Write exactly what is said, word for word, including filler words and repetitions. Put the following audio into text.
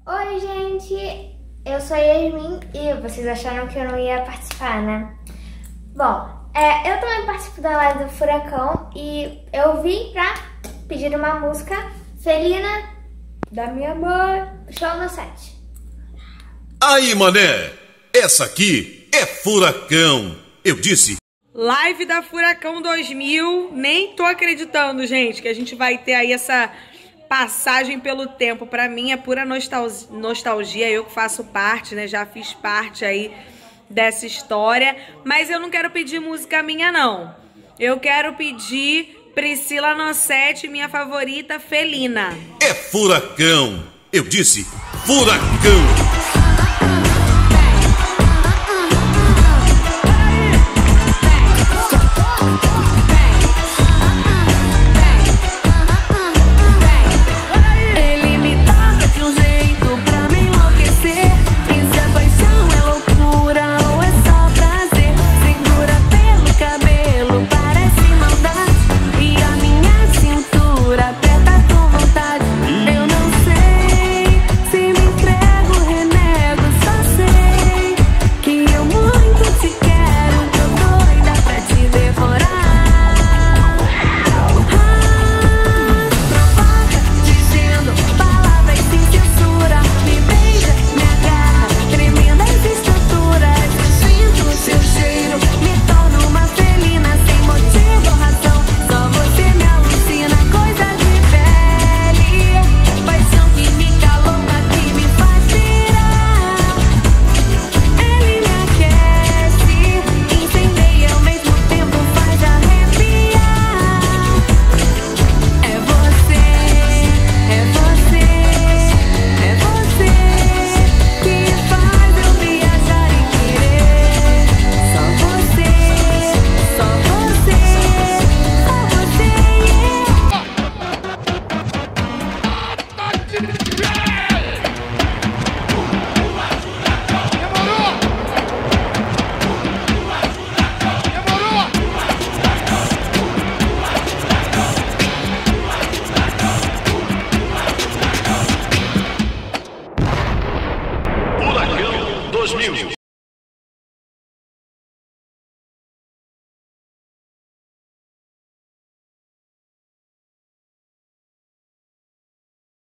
Oi, gente! Eu sou a Yasmin e vocês acharam que eu não ia participar, né? Bom, é, eu também participo da live do Furacão e eu vim pra pedir uma música Felina da minha mãe. Show no site. Aí, mané! Essa aqui é Furacão. Eu disse. Live da Furacão dois mil. Nem tô acreditando, gente, que a gente vai ter aí essa passagem pelo tempo. Pra mim é pura nostalgia, nostalgia. Eu que faço parte, né? Já fiz parte aí dessa história. Mas eu não quero pedir música minha, não. Eu quero pedir Priscila Nossetti, minha favorita, Felina. É Furacão. Eu disse Furacão. dois mil.